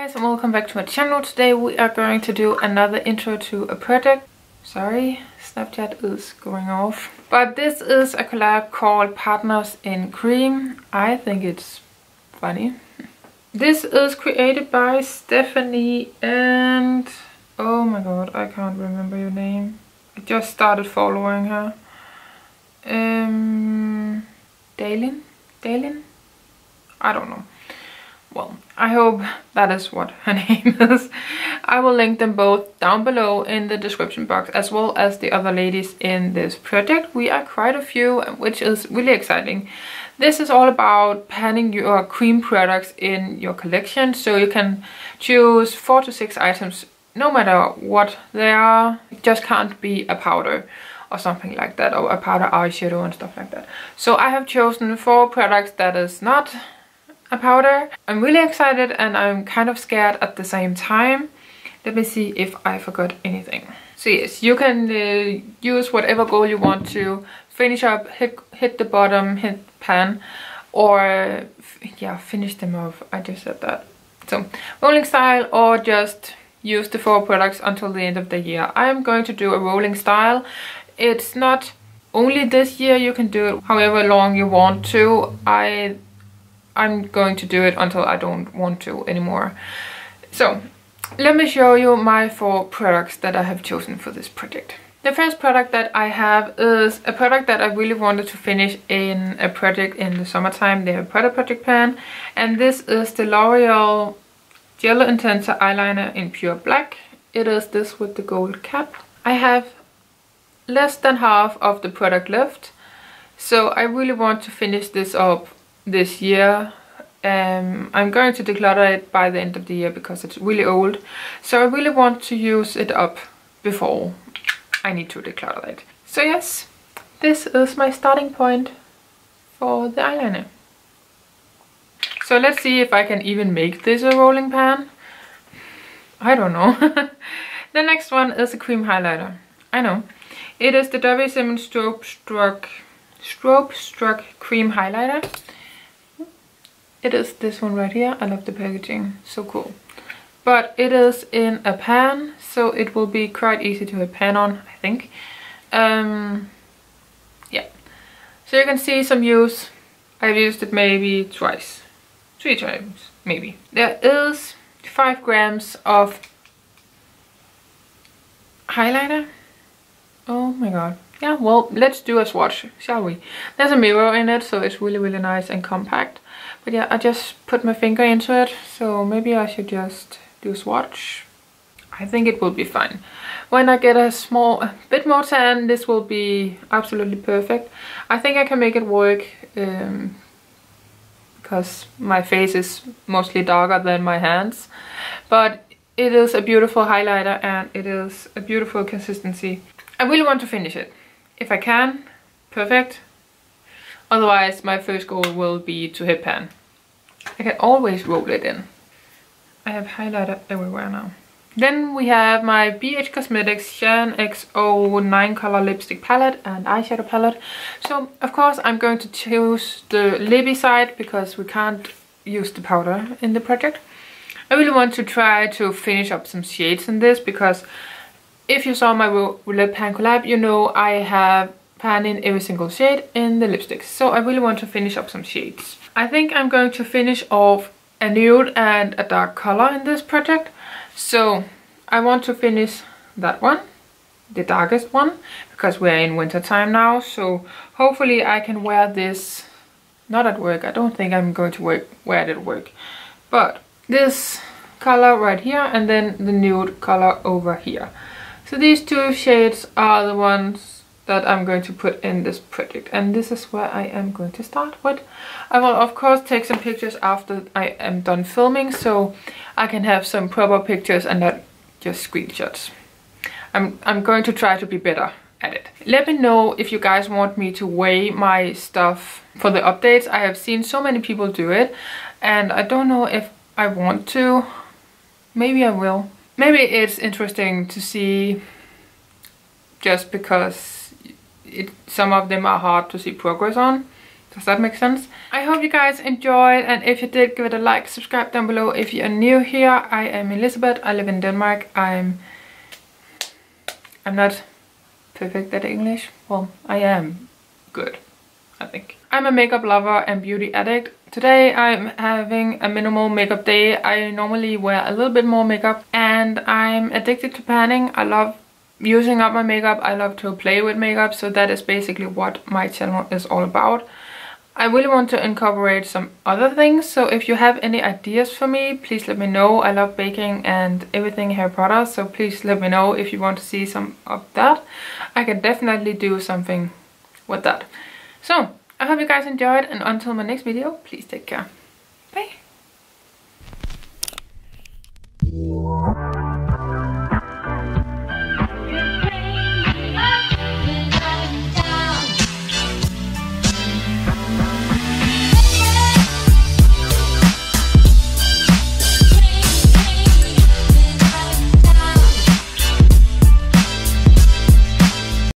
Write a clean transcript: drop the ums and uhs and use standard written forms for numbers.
Guys, and welcome back to my channel. Today we are going to do another intro to a project. Sorry, Snapchat is going off. But this is a collab called Partners in Cream. I think it's funny. This is created by Stephanie and... oh my god, I can't remember your name. I just started following her. Daylin? I don't know. Well, I hope that is what her name is. I will link them both down below in the description box, as well as the other ladies in this project. We are quite a few, which is really exciting. This is all about panning your cream products in your collection, so you can choose 4 to 6 items, no matter what they are. It just can't be a powder or something like that, or a powder eyeshadow and stuff like that. So I have chosen 4 products that is not a powder. I'm really excited and I'm kind of scared at the same time. Let me see if I forgot anything. So yes, you can use whatever goal you want to finish up, hit the bottom, hit pan, or yeah, finish them off. I just said that. So rolling style, or just use the 4 products until the end of the year. I'm going to do a rolling style. It's not only this year, you can do it however long you want to. I'm going to do it until I don't want to anymore. So let me show you my 4 products that I have chosen for this project. The first product that I have is a product that I really wanted to finish in a project in the summertime, the Harry Potter project pan. And this is the L'Oreal Gel Intenser Eyeliner in Pure Black. It is this with the gold cap. I have less than half of the product left, so I really want to finish this up this year. I'm going to declutter it by the end of the year because it's really old, so I really want to use it up before I need to declutter it. So yes, this is my starting point for the eyeliner. So let's see if I can even make this a rolling pan. I don't know. The next one is a cream highlighter. I know. It is the W. Simmons Strobe Struck Cream Highlighter. It is this one right here. I love the packaging, so cool. But it is in a pan, so it will be quite easy to hit pan on, I think. Yeah. So you can see some use. I've used it maybe twice. 3 times, maybe. There is 5 grams of highlighter. Oh my god. Yeah, well, let's do a swatch, shall we? There's a mirror in it, so it's really nice and compact. But yeah, I just put my finger into it, so maybe I should just do a swatch. I think it will be fine. When I get a bit more tan, this will be absolutely perfect. I think I can make it work, because my face is mostly darker than my hands. But it is a beautiful highlighter and it is a beautiful consistency. I really want to finish it. If I can, perfect. Otherwise, my first goal will be to hit pan. I can always roll it in. I have highlighter everywhere now. Then we have my BH Cosmetics Shan XO 9 color lipstick palette and eyeshadow palette. So, of course, I'm going to choose the lippy side because we can't use the powder in the project. I really want to try to finish up some shades in this because if you saw my lip pan collab, you know I have pan in every single shade in the lipsticks. So I really want to finish up some shades. I think I'm going to finish off a nude and a dark color in this project. So I want to finish that one, the darkest one, because we're in winter time now. So hopefully I can wear this, not at work. I don't think I'm going to wear it at work. But this color right here and then the nude color over here. So these 2 shades are the ones that I'm going to put in this project, and this is where I am going to start with. I will of course take some pictures after I am done filming, so I can have some proper pictures and not just screenshots. I'm going to try to be better at it. Let me know if you guys want me to weigh my stuff for the updates. I have seen so many people do it and I don't know if I want to. Maybe I will. Maybe it's interesting to see, just because some of them are hard to see progress on. Does that make sense? I hope you guys enjoyed, and if you did, give it a like, subscribe down below. If you are new here, I am Elizabeth. I live in Denmark. I'm not perfect at English. Well, I am good, I think. I'm a makeup lover and beauty addict. Today I'm having a minimal makeup day. I normally wear a little bit more makeup, and I'm addicted to panning. I love using up my makeup. I love to play with makeup, so that is basically what my channel is all about. I really want to incorporate some other things, so if you have any ideas for me, please let me know. I love baking and everything Harry Potter, so please let me know if you want to see some of that. I can definitely do something with that. So, I hope you guys enjoyed, and until my next video, please take care. Bye!